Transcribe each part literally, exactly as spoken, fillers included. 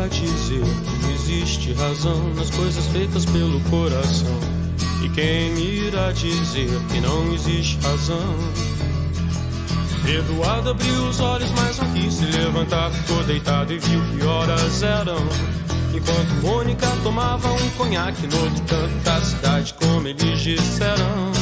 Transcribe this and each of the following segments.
dizer que não existe razão nas coisas feitas pelo coração? E quem irá dizer que não existe razão? Eduardo abriu os olhos, mas não quis se levantar. Ficou deitado e viu que horas eram. Enquanto Mônica tomava um conhaque no outro canto da cidade, como eles disseram.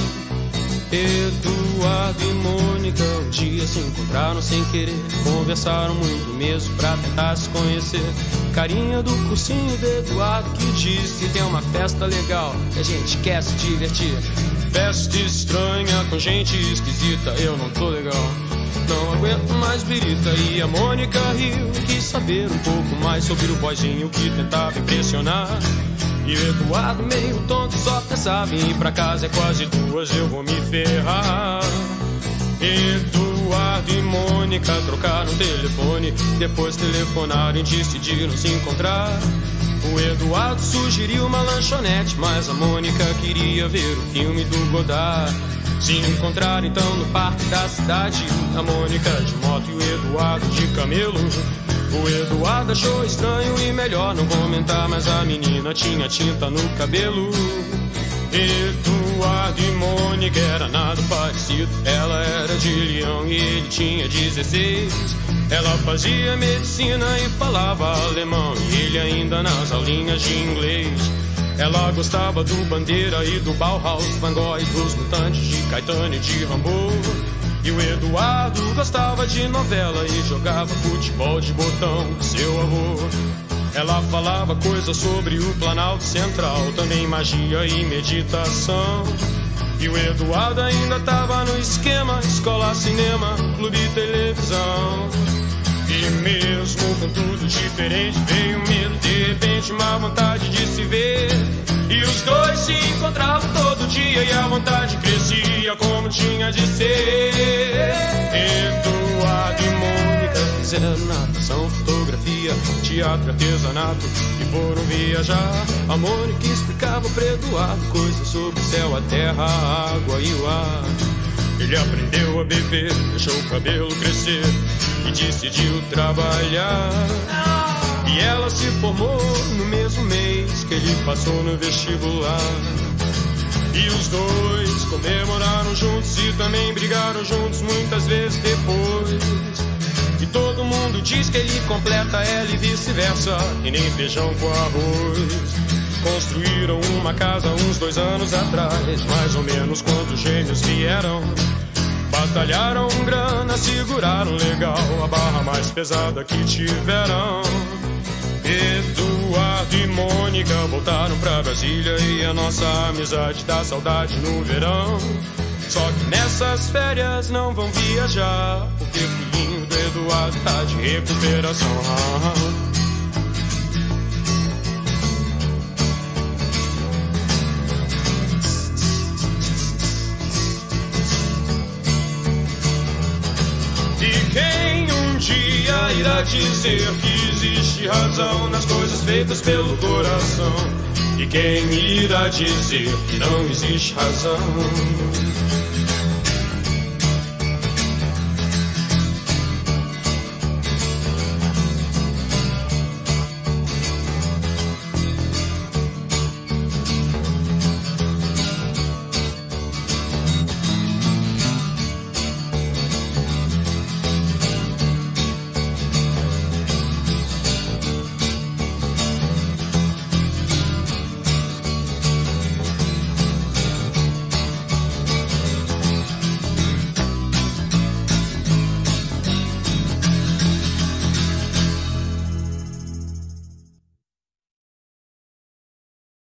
Eduardo e Mônica um dia se encontraram sem querer. Conversaram muito mesmo pra tentar se conhecer. Carinha do cursinho de Eduardo que disse que tem uma festa legal que a gente quer se divertir. Festa estranha com gente esquisita, eu não tô legal, não aguento mais birita. E a Mônica riu e quis saber um pouco mais sobre o boyzinho que tentava impressionar. E o Eduardo meio tonto só pensava em ir pra casa, é quase duas, eu vou me ferrar. Eduardo e Mônica trocaram telefone, depois telefonaram e decidiram se encontrar. O Eduardo sugeriu uma lanchonete, mas a Mônica queria ver o filme do Godard. Se encontraram então no parque da cidade, a Mônica de moto e o Eduardo de camelo. O Eduardo achou estranho e melhor não comentar, mas a menina tinha tinta no cabelo. Eduardo e Mônica era nada parecido. Ela era de Leão e ele tinha dezesseis. Ela fazia medicina e falava alemão, e ele ainda nas aulinhas de inglês. Ela gostava do Bandeira e do Bauhaus, Van Gogh e dos Mutantes, de Caetano e de Rambo. E o Eduardo gostava de novela e jogava futebol de botão com seu avô. Ela falava coisas sobre o Planalto Central, também magia e meditação. E o Eduardo ainda tava no esquema: escola, cinema, clube e televisão. E mesmo com tudo diferente, veio medo, de repente uma vontade de se ver. E os dois se encontravam todo dia e a vontade crescia como tinha de ser. Eduardo e Mônica fizeram natação, fotografia, teatro, artesanato e foram viajar. A Mônica explicava para Eduardo coisas sobre o céu, a terra, a água e o ar. Ele aprendeu a beber, deixou o cabelo crescer e decidiu trabalhar. E ela se formou no mesmo mês que ele passou no vestibular. E os dois comemoraram juntos e também brigaram juntos muitas vezes depois. E todo mundo diz que ele completa ela e vice-versa, e nem feijão com arroz. Construíram uma casa uns dois anos atrás, mais ou menos quando os gêmeos vieram. Batalharam grana, seguraram legal a barra mais pesada que tiveram. Eduardo e Mônica voltaram pra Brasília e a nossa amizade dá saudade no verão. Só que nessas férias não vão viajar, porque o filhinho do Eduardo tá de recuperação. E quem um dia irá dizer que existe razão nas coisas feitas pelo coração? E quem irá dizer que não existe razão?